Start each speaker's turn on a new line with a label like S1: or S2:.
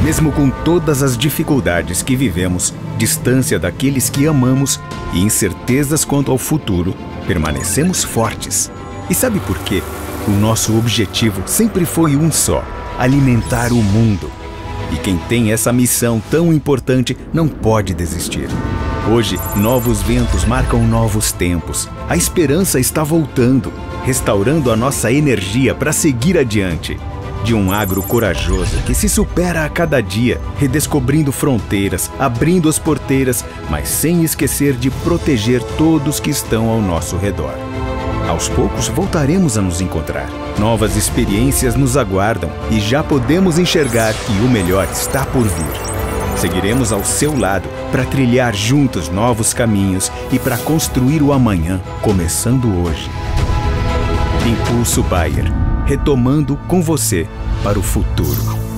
S1: Mesmo com todas as dificuldades que vivemos, distância daqueles que amamos e incertezas quanto ao futuro, permanecemos fortes. E sabe por quê? O nosso objetivo sempre foi um só: alimentar o mundo. E quem tem essa missão tão importante não pode desistir. Hoje, novos ventos marcam novos tempos. A esperança está voltando, restaurando a nossa energia para seguir adiante. De um agro corajoso que se supera a cada dia, redescobrindo fronteiras, abrindo as porteiras, mas sem esquecer de proteger todos que estão ao nosso redor. Aos poucos voltaremos a nos encontrar. Novas experiências nos aguardam e já podemos enxergar que o melhor está por vir. Seguiremos ao seu lado para trilhar juntos novos caminhos e para construir o amanhã, começando hoje. Impulso Bayer, retomando com você para o futuro.